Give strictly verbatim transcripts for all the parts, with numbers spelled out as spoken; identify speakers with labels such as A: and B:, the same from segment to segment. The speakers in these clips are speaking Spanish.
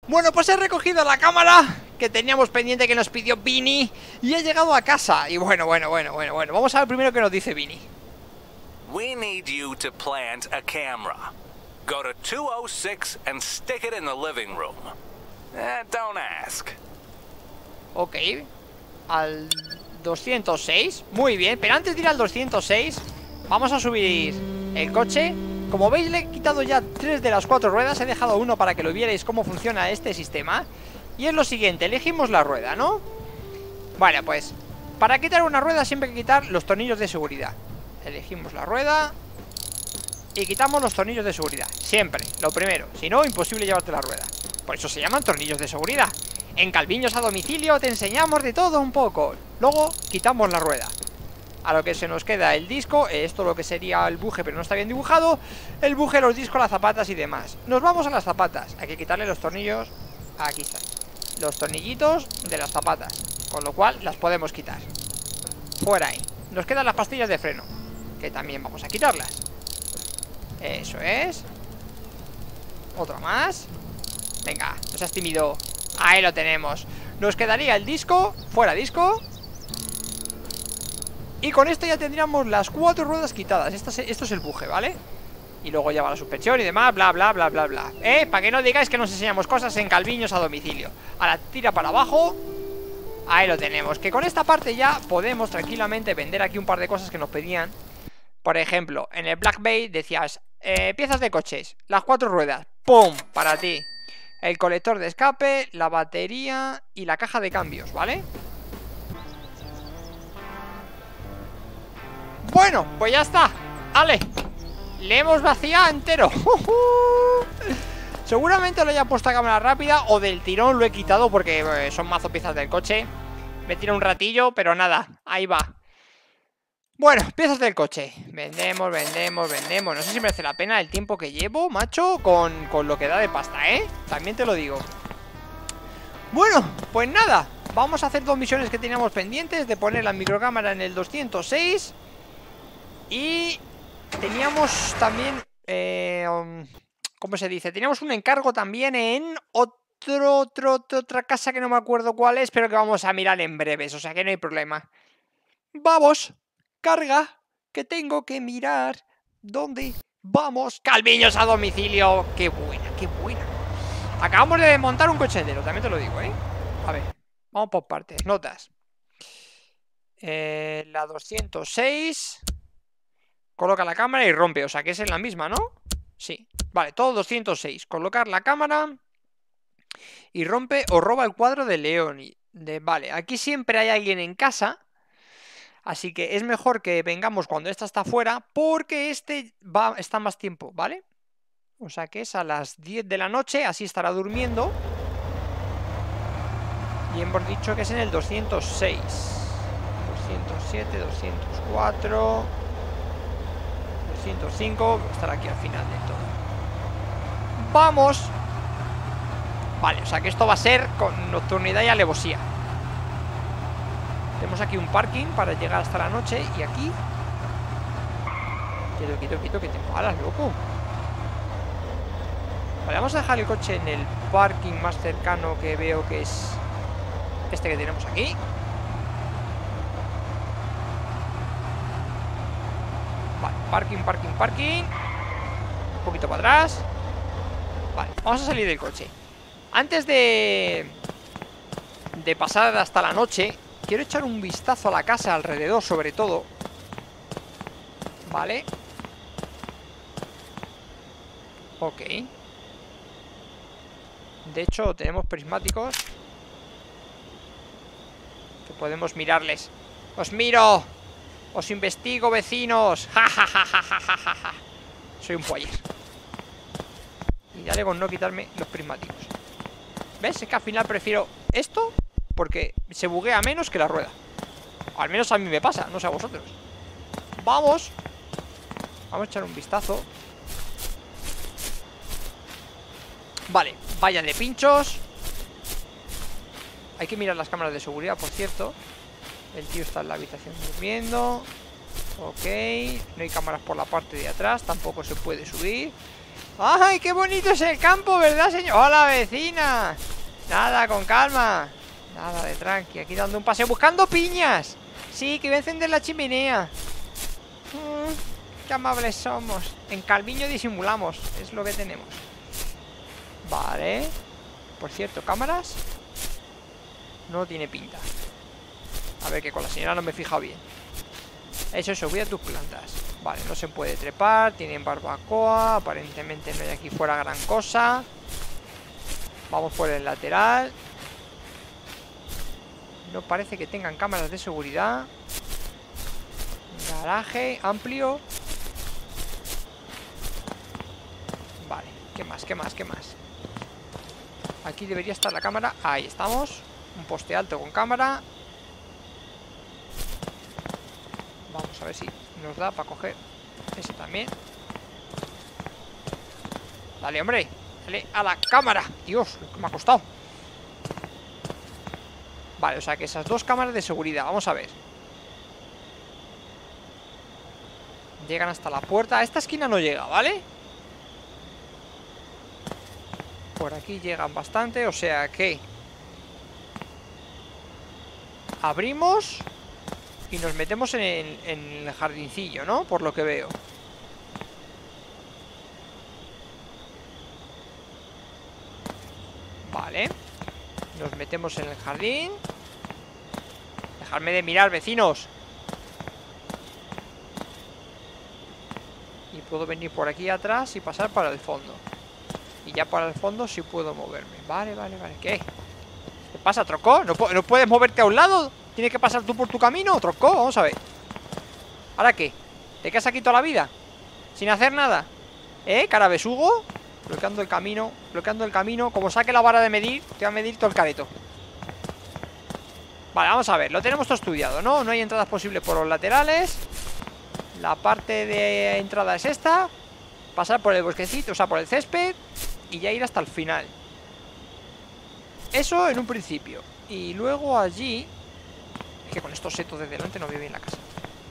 A: Bueno, pues he recogido la cámara que teníamos pendiente que nos pidió Vini y he llegado a casa. Y bueno, bueno, bueno, bueno, bueno. Vamos a ver primero qué nos dice Vini.
B: We need you to plant a camera. Go to two oh six and stick it in the living room. Eh, don't ask.
A: Ok. Al doscientos seis. Muy bien, pero antes de ir al doscientos seis vamos a subir el coche. Como veis, le he quitado ya tres de las cuatro ruedas. He dejado uno para que lo vierais cómo funciona este sistema. Y es lo siguiente, elegimos la rueda, ¿no? Vale, pues para quitar una rueda siempre hay que quitar los tornillos de seguridad. Elegimos la rueda y quitamos los tornillos de seguridad. Siempre, lo primero. Si no, imposible llevarte la rueda. Por eso se llaman tornillos de seguridad. En Calviños a domicilio te enseñamos de todo un poco. Luego quitamos la rueda. A lo que se nos queda el disco, esto lo que sería el buje, pero no está bien dibujado. El buje, los discos, las zapatas y demás. Nos vamos a las zapatas. Hay que quitarle los tornillos. Aquí están los tornillitos de las zapatas, con lo cual las podemos quitar. Fuera ahí. Nos quedan las pastillas de freno, que también vamos a quitarlas. Eso es. Otra más. Venga, no seas tímido. Ahí lo tenemos. Nos quedaría el disco. Fuera disco. Y con esto ya tendríamos las cuatro ruedas quitadas. Esto es, esto es el buje, ¿vale? Y luego ya va la suspensión y demás, bla, bla, bla, bla, bla. ¿Eh? Para que no digáis que nos enseñamos cosas en Calviños a domicilio. Ahora tira para abajo. Ahí lo tenemos. Que con esta parte ya podemos tranquilamente vender aquí un par de cosas que nos pedían. Por ejemplo, en el Black Bay decías eh, piezas de coches, las cuatro ruedas. ¡Pum! Para ti. El colector de escape, la batería y la caja de cambios, ¿vale? Bueno, pues ya está. ¡Ale! Le hemos vaciado entero. Seguramente lo haya puesto a cámara rápida o del tirón lo he quitado porque eh, son mazo piezas del coche. Me tira un ratillo, pero nada, ahí va. Bueno, piezas del coche. Vendemos, vendemos, vendemos. No sé si merece la pena el tiempo que llevo, macho, con, con lo que da de pasta, ¿eh? También te lo digo. Bueno, pues nada. Vamos a hacer dos misiones que teníamos pendientes. De poner la microcámara en el doscientos seis. Y teníamos también eh, um, ¿cómo se dice? Teníamos un encargo también en otro, otro, otro, otra casa que no me acuerdo cuál es, pero que vamos a mirar en breves, o sea que no hay problema. Vamos, carga, que tengo que mirar dónde vamos. Calviños a domicilio. Qué buena, qué buena. Acabamos de desmontar un coche entero, también te lo digo, ¿eh? A ver, vamos por partes, notas. eh, La doscientos seis. Coloca la cámara y rompe, o sea que es en la misma, ¿no? Sí, vale, todo doscientos seis. Colocar la cámara y rompe o roba el cuadro de León. de, Vale, aquí siempre hay alguien en casa, así que es mejor que vengamos cuando esta está fuera, porque este va, está más tiempo, ¿vale? O sea que es a las diez de la noche, así estará durmiendo. Y hemos dicho que es en el doscientos seis. doscientos siete, doscientos cuatro... doscientos cinco, voy a estar aquí al final de todo. ¡ Vamos! Vale, o sea que esto va a ser con nocturnidad y alevosía. Tenemos aquí un parking para llegar hasta la noche. Y aquí Quieto, quieto, quieto, que te paras, loco. Vale, vamos a dejar el coche en el parking más cercano, que veo que es este que tenemos aquí. Vale, parking, parking, parking. Un poquito para atrás. Vale, vamos a salir del coche. Antes de De pasar hasta la noche, quiero echar un vistazo a la casa alrededor, sobre todo. Vale. Ok. De hecho, tenemos prismáticos que podemos mirarles. ¡Os miro! ¡Os investigo, vecinos! ¡Ja, ja, ja, ja, ja, ja, ja! Soy un poller. Y dale con no quitarme los prismáticos. ¿Ves? Es que al final prefiero esto porque se buguea menos que la rueda. O al menos a mí me pasa, no sé a vosotros. ¡Vamos! Vamos a echar un vistazo. Vale, valla de pinchos. Hay que mirar las cámaras de seguridad, por cierto. El tío está en la habitación durmiendo. Ok, no hay cámaras por la parte de atrás, tampoco se puede subir. ¡Ay, qué bonito es el campo, ¿verdad, señor? ¡Hola, vecina! Nada, con calma. Nada de tranqui, aquí dando un paseo buscando piñas. Sí, que voy a encender la chimenea. mm, Qué amables somos. En Calviño disimulamos, es lo que tenemos. Vale. Por cierto, cámaras. No tiene pinta. A ver, que con la señora no me he fijado bien. Eso, eso, cuida tus plantas. Vale, no se puede trepar. Tienen barbacoa. Aparentemente no hay aquí fuera gran cosa. Vamos por el lateral. No parece que tengan cámaras de seguridad. Garaje amplio. Vale, ¿qué más? ¿Qué más? ¿Qué más? Aquí debería estar la cámara. Ahí estamos. Un poste alto con cámara. Vamos a ver si nos da para coger ese también. Dale, hombre. Dale a la cámara. Dios, lo que me ha costado. Vale, o sea que esas dos cámaras de seguridad. Vamos a ver. Llegan hasta la puerta. A esta esquina no llega, ¿vale? Por aquí llegan bastante. O sea que abrimos y nos metemos en el, en el jardincillo, ¿no? Por lo que veo. Vale. Nos metemos en el jardín. Dejadme de mirar, vecinos. Y puedo venir por aquí atrás y pasar para el fondo. Y ya para el fondo sí puedo moverme. Vale, vale, vale. ¿Qué? ¿Qué pasa, tronco? ¿No, ¿No puedes moverte a un lado? ¿Tienes que pasar tú por tu camino, tronco? Vamos a ver. ¿Ahora qué? ¿Te quedas aquí toda la vida? ¿Sin hacer nada? ¿Eh? ¿Cara besugo? Bloqueando el camino. Bloqueando el camino. Como saque la vara de medir, te va a medir todo el careto. Vale, vamos a ver. Lo tenemos todo estudiado, ¿no? No hay entradas posibles por los laterales. La parte de entrada es esta. Pasar por el bosquecito, o sea, por el césped. Y ya ir hasta el final. Eso en un principio. Y luego allí... Es que con estos setos de delante no veo bien la casa.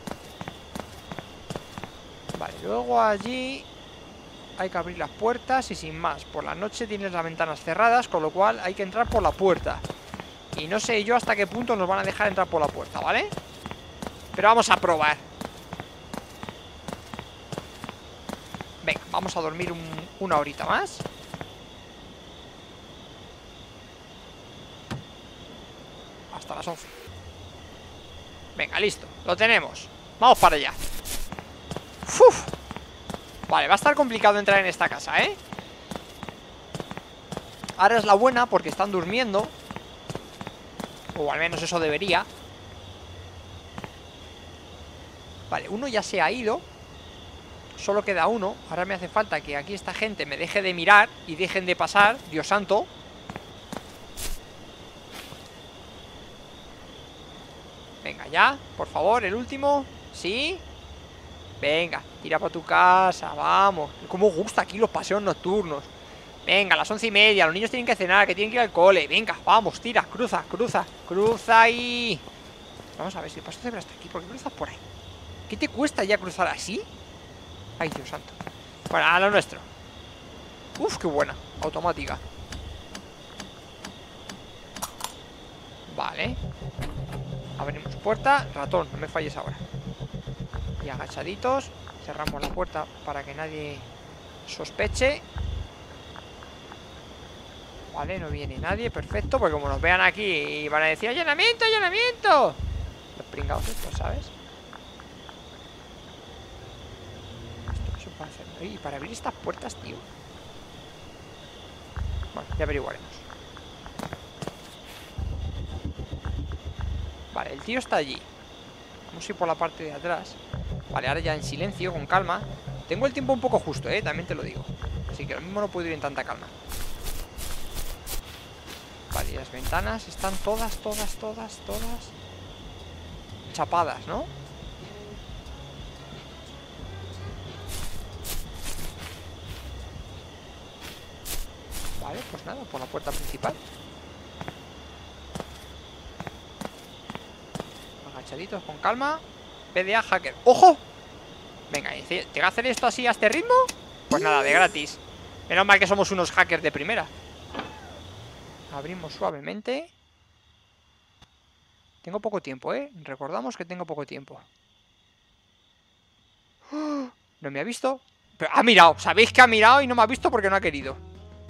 A: Vale, luego allí hay que abrir las puertas y sin más. Por la noche tienes las ventanas cerradas, con lo cual hay que entrar por la puerta. Y no sé yo hasta qué punto nos van a dejar entrar por la puerta, ¿vale? Pero vamos a probar. Venga, vamos a dormir un, una horita más. Hasta las once. Venga, listo, lo tenemos. Vamos para allá. Uf. Vale, va a estar complicado entrar en esta casa, ¿eh? Ahora es la buena porque están durmiendo. O al menos eso debería. Vale, uno ya se ha ido. Solo queda uno. Ahora me hace falta que aquí esta gente me deje de mirar y dejen de pasar. Dios santo. Venga, ya, por favor, el último. ¿Sí? Venga, tira para tu casa, vamos. Cómo gusta aquí los paseos nocturnos. Venga, a las once y media, los niños tienen que cenar, que tienen que ir al cole. Venga, vamos, tira, cruza, cruza, cruza ahí. Vamos a ver si el paso cebra está aquí. ¿Por qué cruzas por ahí? ¿Qué te cuesta ya cruzar así? Ay, Dios santo. Bueno, a lo nuestro. Uf, qué buena, automática. Vale. Abrimos puerta, ratón, no me falles ahora. Y agachaditos, cerramos la puerta para que nadie sospeche. Vale, no viene nadie, perfecto. Porque como nos vean aquí van a decir allanamiento, allanamiento. Los pringados estos, ¿sabes? Esto no se puede hacer. Y para abrir estas puertas, tío. Bueno, ya averiguaremos. Vale, el tío está allí. Vamos a ir por la parte de atrás. Vale, ahora ya en silencio, con calma. Tengo el tiempo un poco justo, eh, también te lo digo. Así que lo mismo no puedo ir en tanta calma. Vale, y las ventanas están todas, todas, todas, todas chapadas, ¿no? Vale, pues nada, por la puerta principal. Agachaditos, con calma. P D A hacker. ¡Ojo! Venga, ¿te va a hacer esto así a este ritmo? Pues nada, de gratis. Menos mal que somos unos hackers de primera. Abrimos suavemente. Tengo poco tiempo, ¿eh? Recordamos que tengo poco tiempo. ¡Oh! ¿No me ha visto? Pero ha mirado, sabéis que ha mirado y no me ha visto porque no ha querido.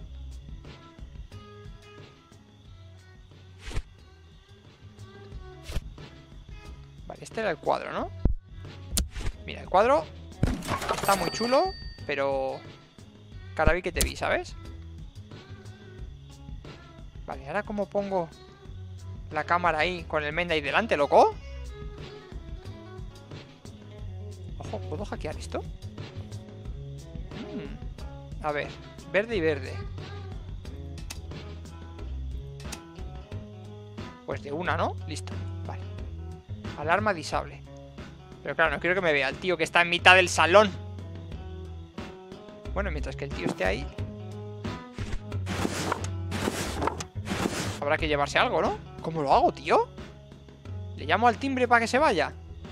A: Vale, este era el cuadro, ¿no? Mira, el cuadro está muy chulo, pero cara vi que te vi, ¿sabes? Vale, ahora cómo pongo la cámara ahí con el Menda ahí delante, loco. Ojo, ¿puedo hackear esto? Mm. A ver, verde y verde. Pues de una, ¿no? Listo, vale. Alarma disable. Pero claro, no quiero que me vea el tío que está en mitad del salón. Bueno, mientras que el tío esté ahí, habrá que llevarse algo, ¿no? ¿Cómo lo hago, tío? ¿Le llamo al timbre para que se vaya?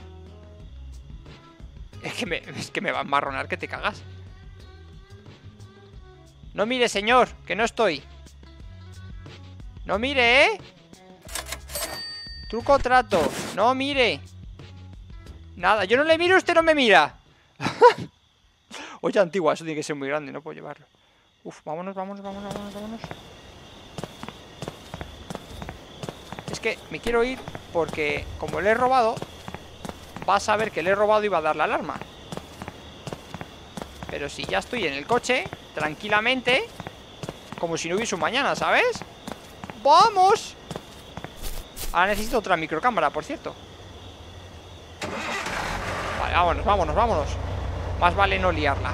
A: Es que me, es que me va a enmarronar que te cagas. No mire, señor, que no estoy. No mire, ¿eh? Truco o trato. No mire. Nada, yo no le miro, usted no me mira. Oye, antigua, eso tiene que ser muy grande, no puedo llevarlo. Uf, vámonos, vámonos, vámonos, vámonos, vámonos. Es que me quiero ir porque como le he robado, va a saber que le he robado y va a dar la alarma. Pero si ya estoy en el coche, tranquilamente, como si no hubiese un mañana, ¿sabes? ¡Vamos! Ahora necesito otra microcámara, por cierto. Vale, vámonos, vámonos, vámonos. Más vale no liarla.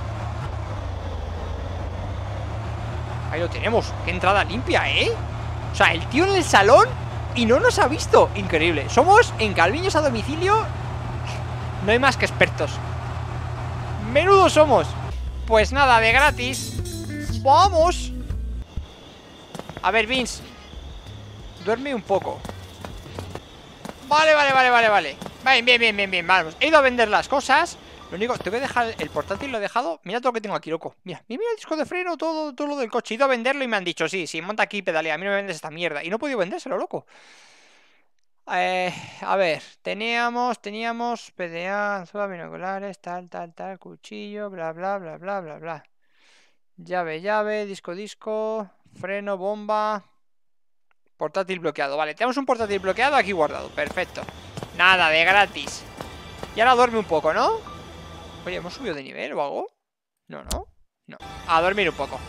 A: Ahí lo tenemos. Qué entrada limpia, ¿eh? O sea, el tío en el salón y no nos ha visto. Increíble. Somos en Calviños a domicilio. No hay más que expertos. Menudo somos. Pues nada, de gratis. ¡Vamos! A ver, Vince, duerme un poco. Vale, vale, vale, vale, vale. Bien, bien, bien, bien, bien, vamos. He ido a vender las cosas. Lo único, te voy a dejar el portátil, lo he dejado. Mira todo lo que tengo aquí, loco. Mira, mira, mira el disco de freno, todo, todo lo del coche. He ido a venderlo y me han dicho, sí, sí, monta aquí y pedalea. A mí no me vendes esta mierda. Y no he podido vendérselo, loco. Eh, a ver, teníamos, teníamos P D A, binoculares, tal, tal, tal, cuchillo, bla, bla, bla, bla, bla, bla. Llave, llave, disco, disco, freno, bomba. Portátil bloqueado, vale, tenemos un portátil bloqueado aquí guardado, perfecto. Nada, de gratis. Y ahora duerme un poco, ¿no? Oye, ¿hemos subido de nivel o algo? No, no, no. A dormir un poco.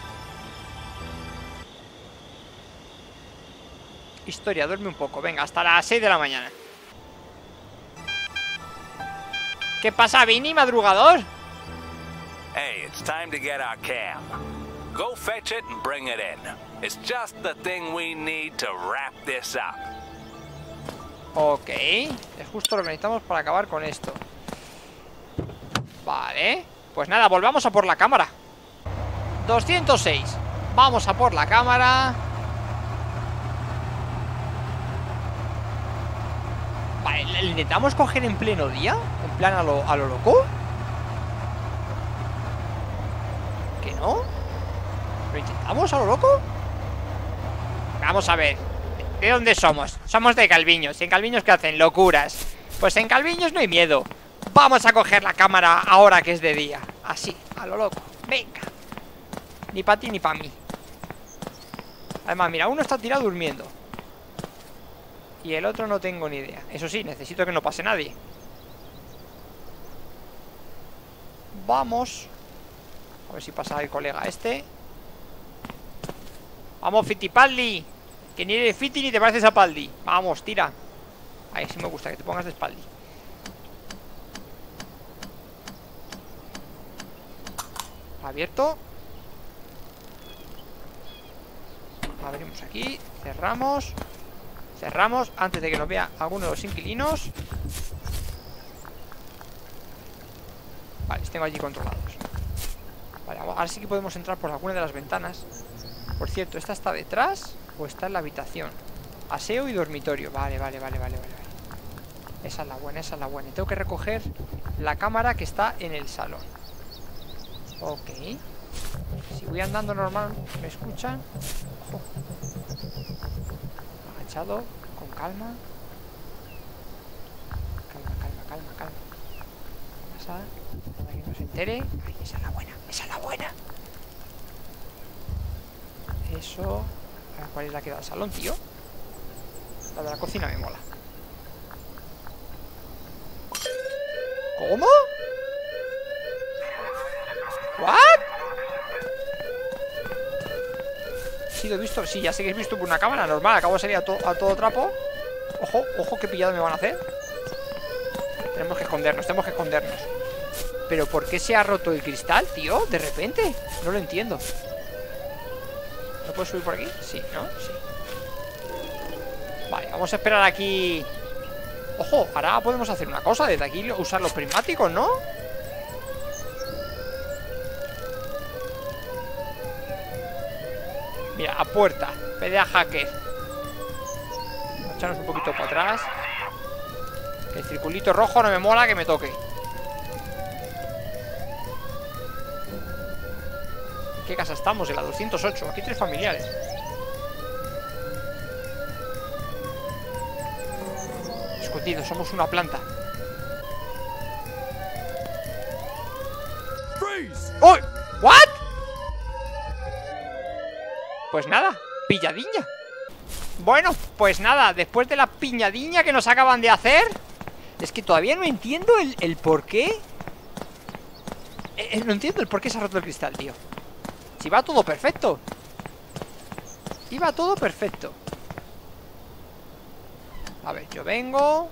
A: Historia, duerme un poco, venga, hasta las seis de la mañana. ¿Qué pasa, Vini, madrugador?
B: Hey, it's time to get our cam. Go fetch it and bring it in. It's just the thing we need to wrap this up.
A: Ok, es justo lo que necesitamos para acabar con esto. Vale, pues nada, volvamos a por la cámara. doscientos seis. Vamos a por la cámara. Vale, ¿le intentamos coger en pleno día? En plan a lo, a lo loco. ¿Que no? ¿Lo intentamos a lo loco? Vamos a ver. ¿De dónde somos? Somos de Calviños. ¿Y en Calviños qué hacen? Locuras. Pues en Calviños no hay miedo. Vamos a coger la cámara ahora que es de día. Así, a lo loco. Venga. Ni para ti ni para mí. Además, mira, uno está tirado durmiendo y el otro no tengo ni idea. Eso sí, necesito que no pase nadie. Vamos. A ver si pasa el colega este. Vamos, Fittipaldi. Que ni eres Fitti ni te pareces a Paldi. Vamos, tira. Ahí sí me gusta que te pongas de espaldi. Abierto. Abrimos aquí. Cerramos. Cerramos antes de que nos vea alguno de los inquilinos. Vale, los tengo allí controlados. Vale, ahora sí que podemos entrar por alguna de las ventanas. Por cierto, ¿esta está detrás o está en la habitación? Aseo y dormitorio. Vale, vale, vale, vale, vale. Esa es la buena, esa es la buena. Y tengo que recoger la cámara que está en el salón. Ok. Si voy andando normal, ¿me escuchan? Ojo. Agachado, con calma. Calma, calma, calma, calma. Pasa, nada que no se entere. Ay, esa es la buena, esa es la buena. Eso. A ver, ¿cuál es la que da el salón, tío? La de la cocina me mola. ¿Cómo? ¿What? Sí, lo he visto. Sí, ya sé que he visto por una cámara normal. Acabo de salir a, to a todo trapo. Ojo, ojo, qué pillado me van a hacer. Tenemos que escondernos, tenemos que escondernos. ¿Pero por qué se ha roto el cristal, tío? De repente. No lo entiendo. ¿No puedo subir por aquí? Sí, ¿no? Sí. Vale, vamos a esperar aquí. Ojo, ahora podemos hacer una cosa. Desde aquí usar los prismáticos, ¿no? Mira, a puerta. Pelea hacker. Vamos a echarnos un poquito para atrás. Que el circulito rojo no me mola que me toque. ¿En qué casa estamos? En la doscientos ocho. Aquí hay tres familiares. Escondidos, somos una planta. ¡Oh! ¿What? Pues nada, pilladilla. Bueno, pues nada, después de la piñadiña que nos acaban de hacer. Es que todavía no entiendo el, el por qué. eh, No entiendo el por qué se ha roto el cristal, tío. Si va todo perfecto. Iba todo perfecto. A ver, yo vengo.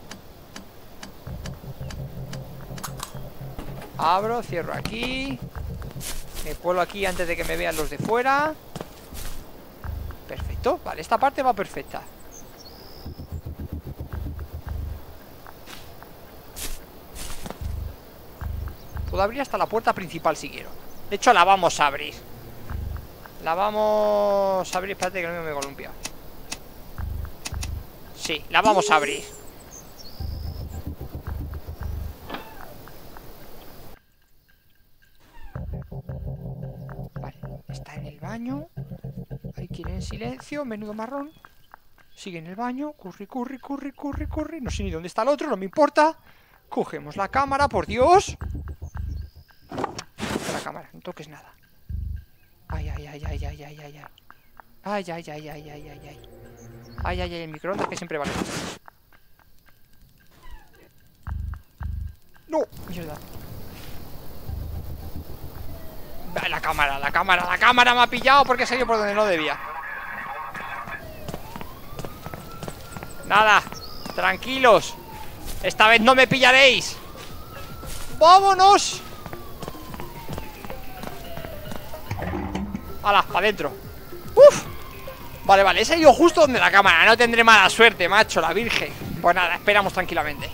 A: Abro, cierro aquí. Me cuelo aquí antes de que me vean los de fuera. Perfecto, vale, esta parte va perfecta. Puedo abrir hasta la puerta principal si quiero. De hecho, la vamos a abrir. La vamos a abrir, espérate que no me he columpiado. Sí, la vamos a abrir. Vale, está en el baño. Hay que ir en silencio, menudo marrón. Sigue en el baño, curri, curri, curri, curri, curri. No sé ni dónde está el otro, no me importa. Cogemos la cámara, por Dios. La cámara, no toques nada. Ay, ay, ay, ay, ay, ay, ay, ay. Ay, ay, ay, ay, ay, ay, ay. Ay, ay, ay, el microondas que siempre vale. No, mierda. La cámara, la cámara, la cámara me ha pillado porque he salido por donde no debía. Nada, tranquilos. Esta vez no me pillaréis. ¡Vámonos! ¡Hala, para adentro! ¡Uf! Vale, vale, he salido justo donde la cámara. No tendré mala suerte, macho, la virgen. Pues nada, esperamos tranquilamente.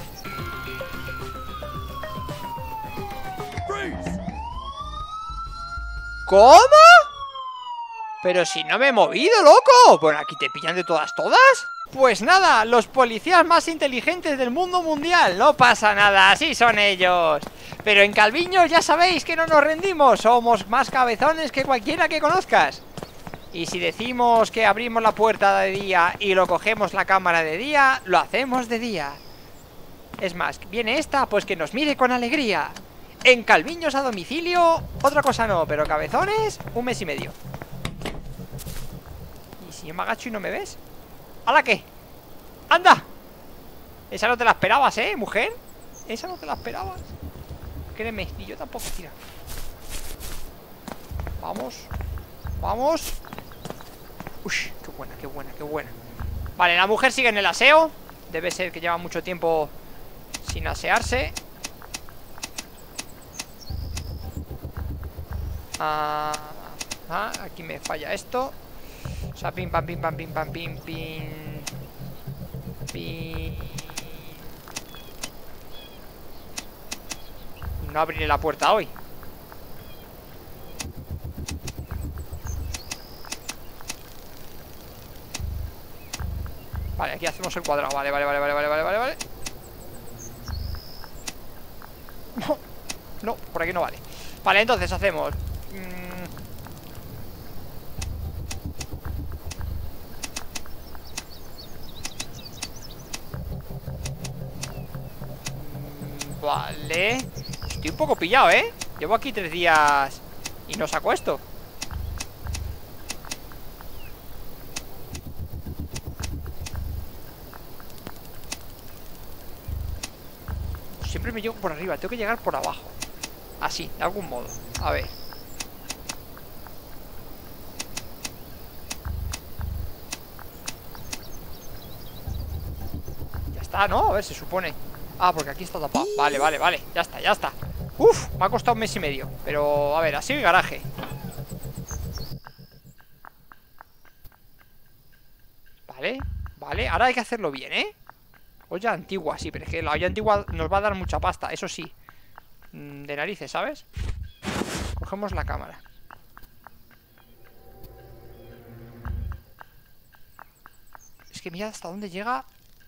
A: ¿Cómo? Pero si no me he movido, loco. Bueno, aquí te pillan de todas, todas. Pues nada, los policías más inteligentes del mundo mundial. No pasa nada, así son ellos. Pero en Calviños ya sabéis que no nos rendimos. Somos más cabezones que cualquiera que conozcas. Y si decimos que abrimos la puerta de día y lo cogemos la cámara de día, lo hacemos de día. Es más, viene esta, pues que nos mire con alegría. En Calviños a domicilio, otra cosa no, pero cabezones, un mes y medio. ¿Y si yo me agacho y no me ves? ¿Hala qué? ¡Anda! Esa no te la esperabas, ¿eh, mujer? Esa no te la esperabas. Créeme, ni yo tampoco, tira. Vamos. Vamos. Uy, qué buena, qué buena, qué buena. Vale, la mujer sigue en el aseo. Debe ser que lleva mucho tiempo sin asearse. Ah, ah, aquí me falla esto. O sea, pim, pam, pim, pam, pim, pam, pim, pim. Pim. No abriré la puerta hoy. Vale, aquí hacemos el cuadrado. Vale, vale, vale, vale, vale, vale, vale, vale. No, no, por aquí no vale. Vale, entonces hacemos mm, Vale. Estoy un poco pillado, ¿eh? Llevo aquí tres días y no saco esto. Siempre me llego por arriba, tengo que llegar por abajo. Así, de algún modo. A ver. Ya está, ¿no? A ver, se supone. Ah, porque aquí está tapado. Vale, vale, vale. Ya está, ya está. Uf, me ha costado un mes y medio. Pero, a ver, así el garaje. Vale, vale. Ahora hay que hacerlo bien, ¿eh? Olla antigua, sí, pero es que la olla antigua nos va a dar mucha pasta, eso sí. De narices, ¿sabes? Cogemos la cámara. Es que mira hasta dónde llega.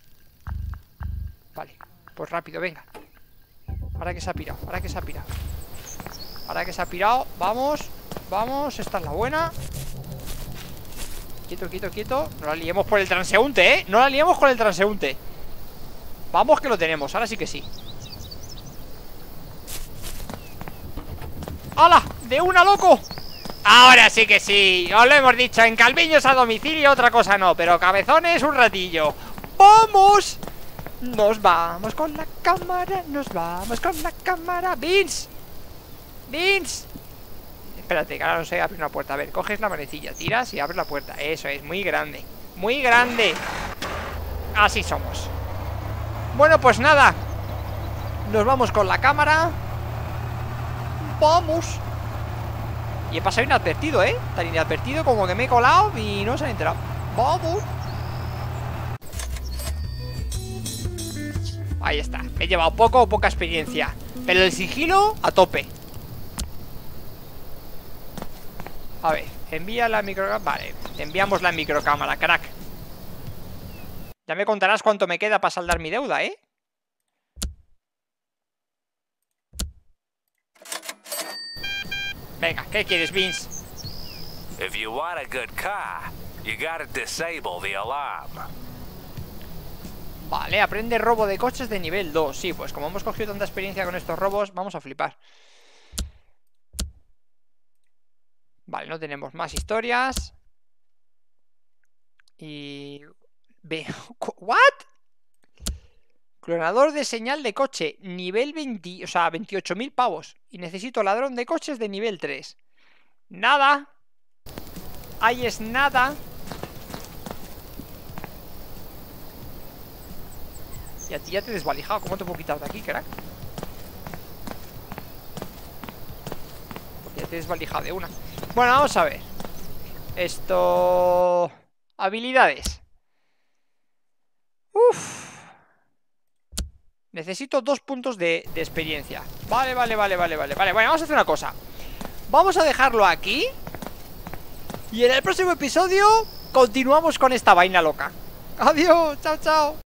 A: Vale, pues rápido, venga. Ahora que se ha pirado, ahora que se ha pirado. Ahora que se ha pirado, vamos. Vamos, esta es la buena. Quieto, quieto, quieto. No la liemos por el transeúnte, ¿eh? No la liemos con el transeúnte. Vamos que lo tenemos, ahora sí que sí. ¡Hala! ¡De una, loco! Ahora sí que sí. Os lo hemos dicho, en Calviños a domicilio otra cosa no, pero cabezones un ratillo. ¡Vamos! Nos vamos con la cámara, nos vamos con la cámara. ¡Vince! ¡Vince! Espérate, que ahora no sé abrir una puerta. A ver, coges la manecilla, tiras y abres la puerta. Eso es, muy grande. ¡Muy grande! Así somos. Bueno, pues nada. Nos vamos con la cámara. Vamos. Y he pasado inadvertido, ¿eh? Tan inadvertido como que me he colado y no se han enterado. Vamos. Ahí está. Me he llevado poco o poca experiencia, pero el sigilo a tope. A ver, envía la microcámara. Vale, enviamos la microcámara, crack. Ya me contarás cuánto me queda para saldar mi deuda, ¿eh? Venga, ¿qué quieres, Vince?
B: If you want a good car, you gotta disable the alarm.
A: Vale, aprende robo de coches de nivel dos. Sí, pues como hemos cogido tanta experiencia con estos robos, vamos a flipar. Vale, no tenemos más historias. Y... ¿What? Clonador de señal de coche, nivel veinte, o sea, veintiocho mil pavos. Y necesito ladrón de coches de nivel tres. Nada. Ahí es nada. Y a ti ya te he desvalijado. ¿Cómo te puedo quitar de aquí, crack? Porque ya te he desvalijado de una. Bueno, vamos a ver. Esto... Habilidades. Uff. Necesito dos puntos de, de experiencia. Vale, vale, vale, vale, vale, vale. Bueno, vamos a hacer una cosa. Vamos a dejarlo aquí. Y en el próximo episodio continuamos con esta vaina loca. Adiós, chao, chao.